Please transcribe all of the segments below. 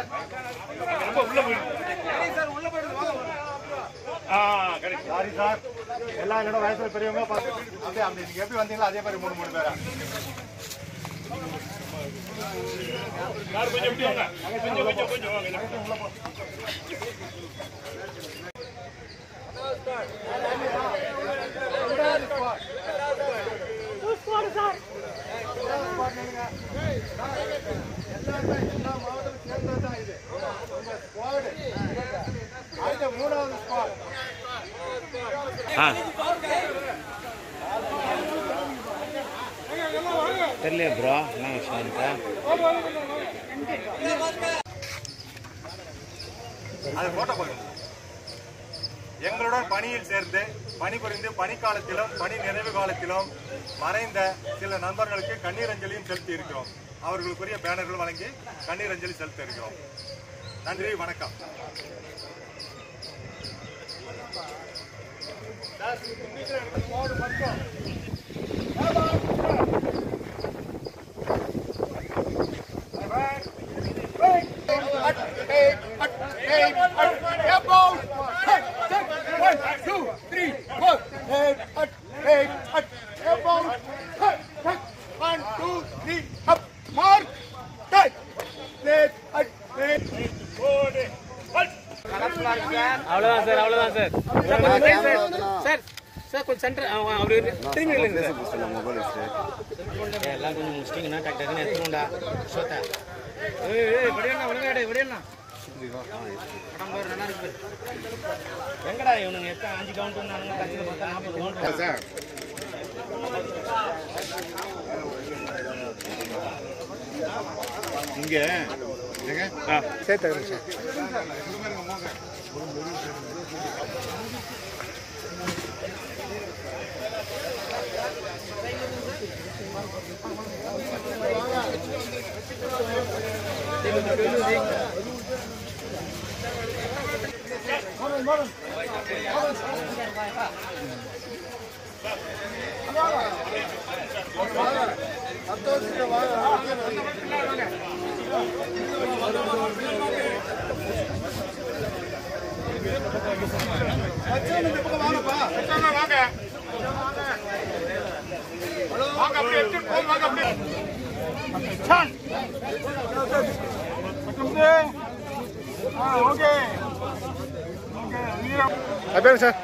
Sir. ரொம்ப உள்ள போயிடுது. சார் உள்ள போயிடுது. கரெக்ட். Sorry sir. எல்லா என்னோட வயசுல பெரியவங்க அப்படியே அப்படி நீங்க எப்படி வந்தீங்களோ அதே மாதிரி 3 பேரா. யார் கொஞ்சம் எப்படி வாங்க. கொஞ்சம் வாங்க. உள்ள போ. எல்லா மாவட்டமும் சேர்ந்ததுதான் இது. அடுத்த 3வது ஸ்குவாட். தெரியல ப்ரோ என்ன விஷயம் அது போட்ட போதும். எங்களுடன் பணியில் சேர்ந்து பணிபுரிந்து பணிக்காலத்திலும் பணி நிறைவு காலத்திலும் மறைந்த சில நண்பர்களுக்கு கண்ணீர் அஞ்சலியும் செலுத்தி இருக்கிறோம். அவர்களுக்குரிய பேனர்கள் வழங்கி கண்ணீர் அஞ்சலி செலுத்த இருக்கிறோம். நன்றி, வணக்கம். அவ்வளவுதான் சார், அவ்வளவுதான் சார். சார் சார் கொஞ்சம் சென்டர் அப்படி திரும்பி இல்லைங்க சார். எல்லாம் கொஞ்சம் முடிச்சிட்டிங்கன்னா டக்கு டக்குன்னு எடுத்துக்கோண்டா சோத்தா. விடையண்ணா விளையாடு விடையண்ணா நல்லா இருக்கு. எங்கடா இவனுங்க எத்தனை 5 கவுண்ட் வந்தானுங்க கட்சியில் பார்த்தா 40 கவுண்ட் சார். இங்க சேர்த்து சார். சார்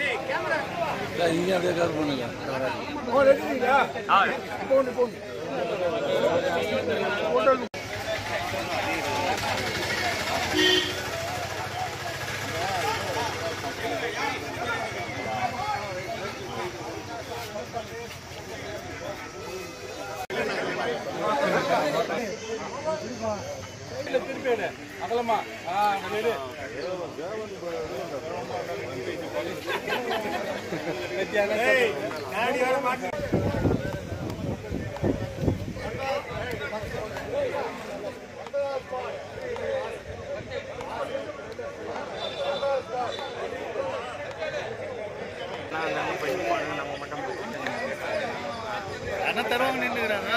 அகலமா தருவாங்க நின்றுக்கிறாங்க.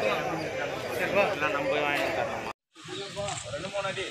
நம்ம வாங்கி தரலாம் 2-3 அடி.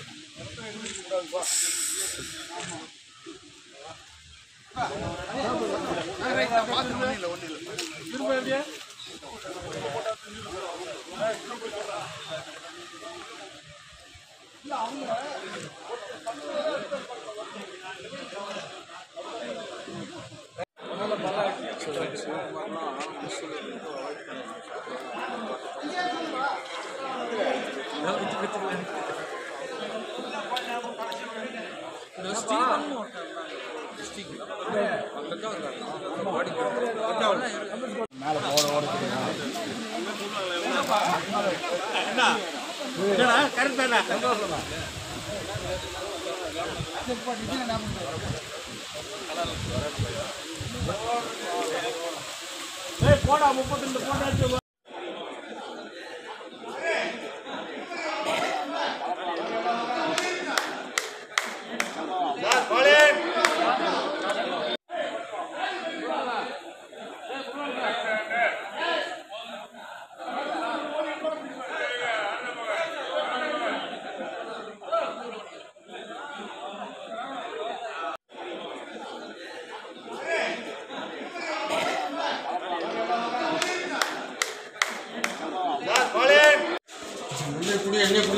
போடா 32 போட்டாச்சு.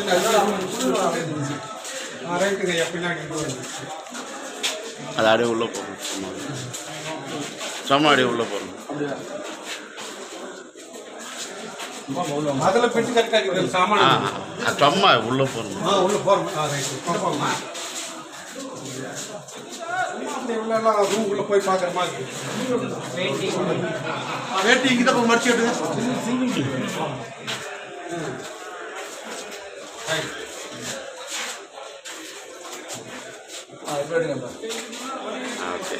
அது அப்படியே உள்ளே போகணும். சும்மா அப்படியே உள்ளே போகணும். அதில் பெட்டி கரெக்டாக சாமான சும்மா உள்ளே போகணும். உள்ள போகிறோம். உள்ளெல்லாம் ரூம் உள்ள போய் பார்க்குற மாதிரி வேட்டி இங்கே தான் மடிச்சு விடுங்க. ஓகே.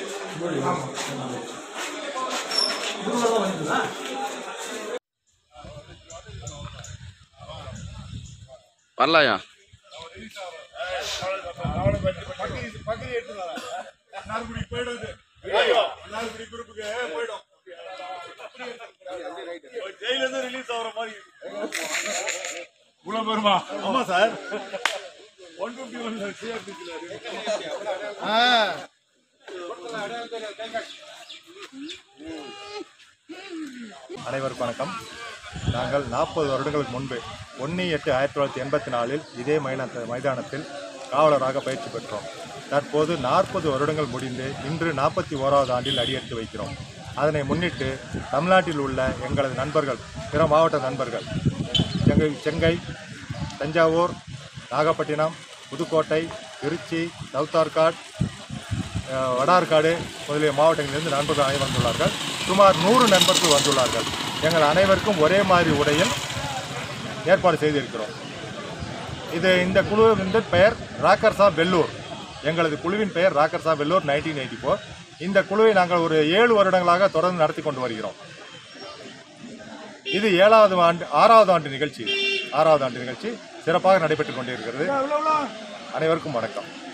வரலாயா? ஆமா சார். அனைவருக்கும் வணக்கம். நாங்கள் 40 வருடங்களுக்கு முன்பு 1/8/1984 இதே மைதானத்தில் காவலராக பயிற்சி பெற்றோம். தற்போது 40 வருடங்கள் முடிந்து இன்று 41வது ஆண்டில் அடியெடுத்து வைக்கிறோம். அதனை முன்னிட்டு தமிழ்நாட்டில் உள்ள எங்களது நண்பர்கள், பிற மாவட்ட நண்பர்கள், செங்கை, தஞ்சாவூர், நாகப்பட்டினம், புதுக்கோட்டை, திருச்சி, சவுத்தார்காடு, வடார்காடு முதலிய மாவட்டங்களிலிருந்து நண்பர்கள் அனைவரும் வந்துள்ளார்கள். சுமார் 100 நண்பர்கள் வந்துள்ளார்கள். எங்கள் அனைவருக்கும் ஒரே மாதிரி உடையில் ஏற்பாடு செய்திருக்கிறோம். இந்த குழுவின் பெயர் ராக்கர்ஸ் ஆஃப் வெள்ளூர். எங்களது குழுவின் பெயர் ராக்கர்ஸ் ஆஃப் வெள்ளூர் 1984. இந்த குழுவை நாங்கள் ஒரு 7 வருடங்களாக தொடர்ந்து நடத்தி கொண்டு வருகிறோம். இது 6வது ஆண்டு நிகழ்ச்சி சிறப்பாக நடைபெற்றுக் கொண்டிருக்கிறது. அனைவருக்கும் வணக்கம்.